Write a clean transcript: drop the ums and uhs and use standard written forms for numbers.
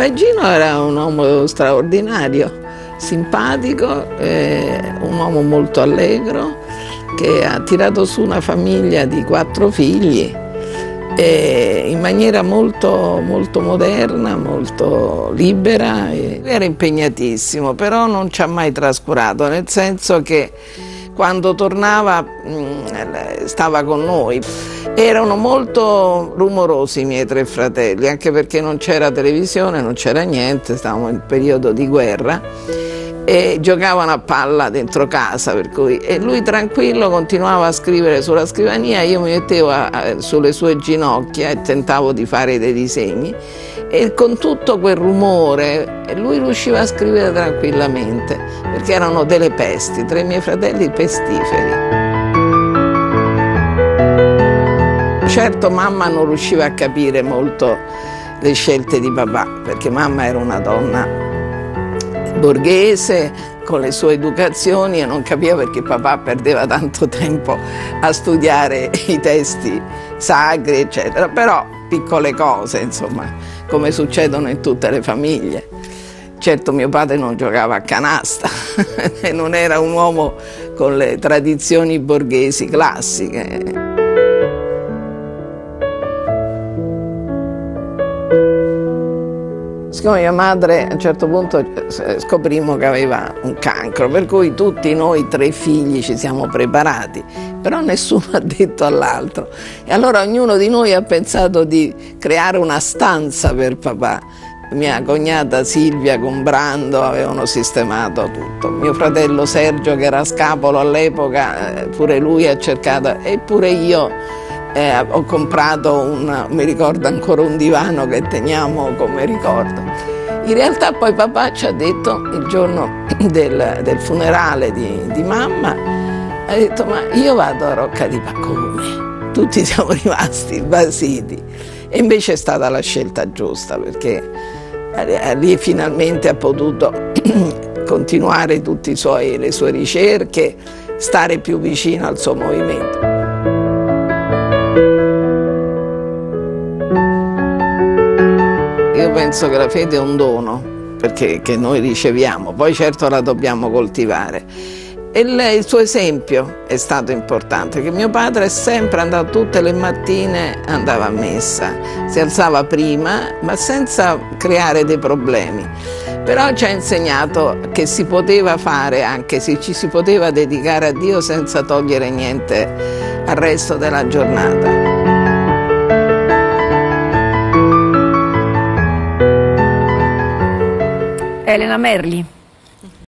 Beh, Gino era un uomo straordinario, simpatico, un uomo molto allegro, che ha tirato su una famiglia di 4 figli in maniera molto moderna, molto libera. Era impegnatissimo, però non ci ha mai trascurato, nel senso che quando tornava stava con noi. Erano molto rumorosi i miei 3 fratelli, anche perché non c'era televisione, non c'era niente, stavamo in periodo di guerra e giocavano a palla dentro casa, per cui, e lui tranquillo continuava a scrivere sulla scrivania, io mi mettevo sulle sue ginocchia e tentavo di fare dei disegni, e con tutto quel rumore lui riusciva a scrivere tranquillamente, perché erano delle pesti, 3 miei fratelli pestiferi. Certo, mamma non riusciva a capire molto le scelte di papà, perché mamma era una donna borghese con le sue educazioni e non capiva perché papà perdeva tanto tempo a studiare i testi sacri, eccetera. Però piccole cose, insomma, come succedono in tutte le famiglie. Certo, mio padre non giocava a canasta e non era un uomo con le tradizioni borghesi classiche. Siccome mia madre a un certo punto scoprimmo che aveva un cancro, per cui tutti noi 3 figli ci siamo preparati, però nessuno ha detto all'altro. E allora ognuno di noi ha pensato di creare una stanza per papà. Mia cognata Silvia con Brando avevano sistemato tutto. Mio fratello Sergio, che era scapolo all'epoca, pure lui ha cercato, eppure io ho comprato mi ricordo ancora un divano che teniamo come ricordo. In realtà poi papà ci ha detto, il giorno del funerale di mamma, ha detto: ma io vado a Rocca di Pacone. Tutti siamo rimasti basiti, e invece è stata la scelta giusta, perché lì finalmente ha potuto continuare tutte le sue ricerche, stare più vicino al suo movimento. Io penso che la fede è un dono che noi riceviamo, poi certo la dobbiamo coltivare. E il suo esempio è stato importante, che mio padre è sempre andato, tutte le mattine andava a messa, si alzava prima, ma senza creare dei problemi. Però ci ha insegnato che si poteva fare, anche se ci si poteva dedicare a Dio senza togliere niente al resto della giornata. Elena Merli.